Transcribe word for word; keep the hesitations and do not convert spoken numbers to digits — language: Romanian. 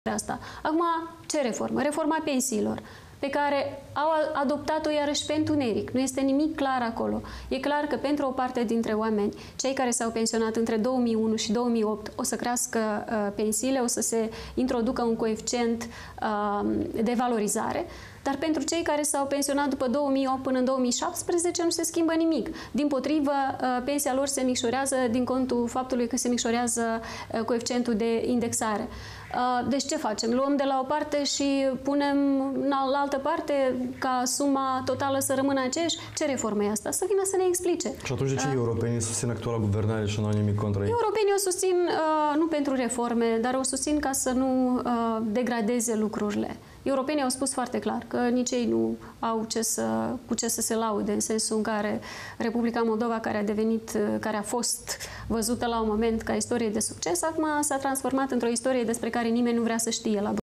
asta. Acum, ce reformă? Reforma pensiilor, pe care au adoptat-o iarăși pe întuneric. Nu este nimic clar acolo. E clar că pentru o parte dintre oameni, cei care s-au pensionat între două mii unu și două mii opt, o să crească uh, pensiile, o să se introducă un coeficient uh, de valorizare, dar pentru cei care s-au pensionat după două mii opt până în două mii șaptesprezece nu se schimbă nimic. Dimpotrivă, pensia lor se micșorează din contul faptului că se micșorează coeficientul de indexare. Deci ce facem? Luăm de la o parte și punem la altă parte ca suma totală să rămână aceeași? Ce reformă e asta? Să vină să ne explice. Și atunci de ce europenii susțin actuala guvernare și nu au nimic contra ei? Europenii o susțin nu pentru reforme, dar o susțin ca să nu degradeze lucrurile. Europenii au spus foarte clar că nici ei nu au ce să, cu ce să se laude, în sensul în care Republica Moldova, care a devenit, care a fost văzută la un moment ca istorie de succes, acum s-a transformat într-o istorie despre care nimeni nu vrea să știe la